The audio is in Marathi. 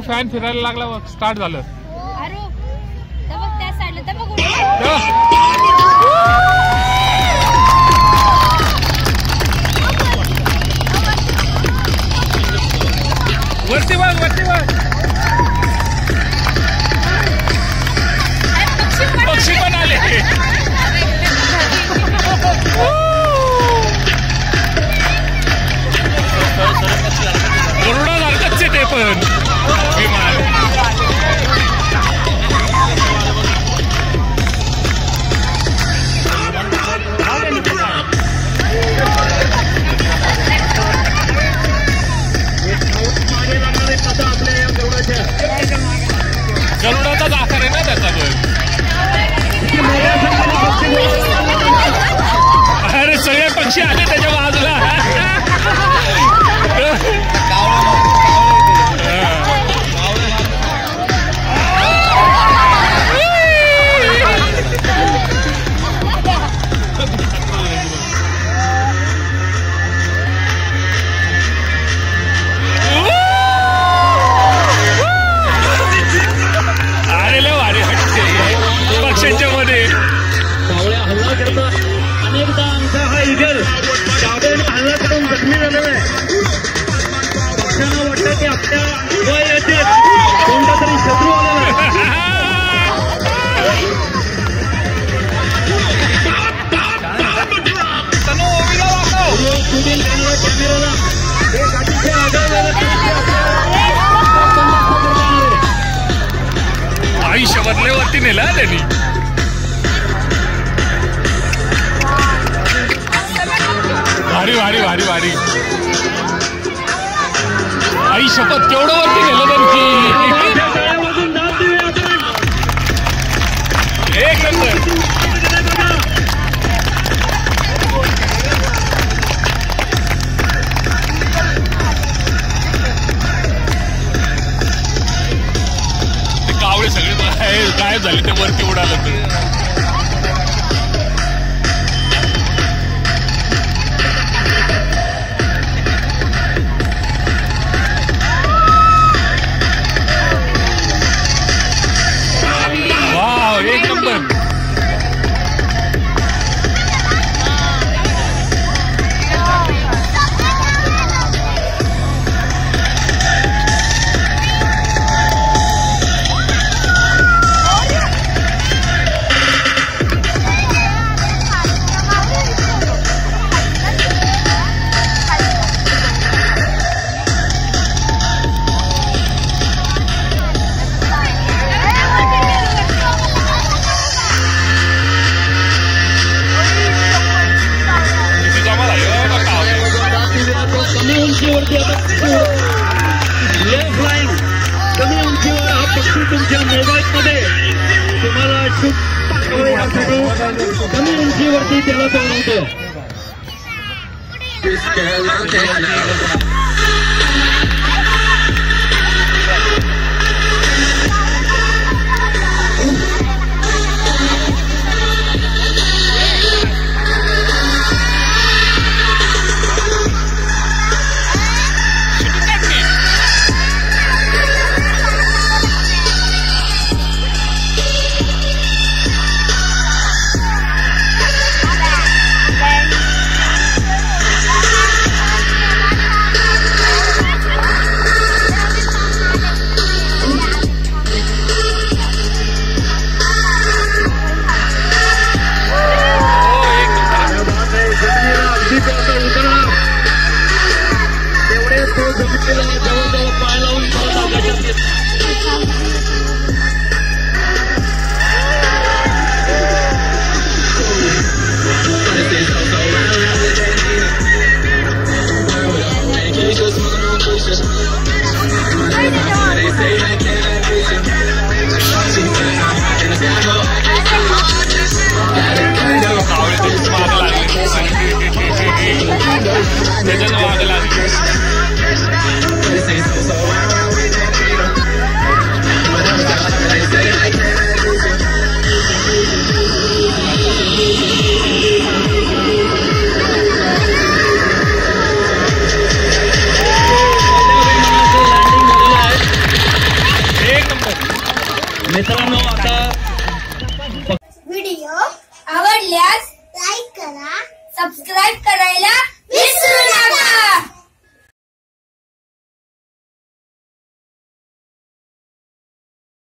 फॅन फिरायला लागला, स्टार्ट झालं. त्या साईडला वरती बघ, वरती बघ. पक्षी पण आले. गरुडासारखंच आहे ते पण विमान. गरुडाचाच आकार आहे ना त्याचा पण. अरे सगळे पक्षी आले त्याच्या बाजूला. पक्ष्यांच्या मध्ये कावळ्या हल्ला करतात. अनेकदा आमचा हा ईगल कावळ्याने हल्ला करून जखमी झालेला आहे. पक्ष्यांना वाटतं की आपल्या उभा येते कोणता तरी शत्रू आलेला आहे. कॅमेराला एक अतिशय आयुष्यभरले वरती नेला त्यांनी. भारी भारी भारी भारी. आई शपथ केवढं वरती नेलं त्यांची. एक नंबर. कावळे सगळे गायब झाले ते वरती उडालं ते. वाव, एक नंबर. कमी उंचीवरती फ्लाइंग कमी उंचीवर हा पक्षी तुमच्या मोबाईलमध्ये तुम्हाला शूट यासाठी कमी उंचीवरती त्याला चालवतो. मित्रांनो आता व्हिडिओ आवडल्यास लाईक करा, सबस्क्राईब करायला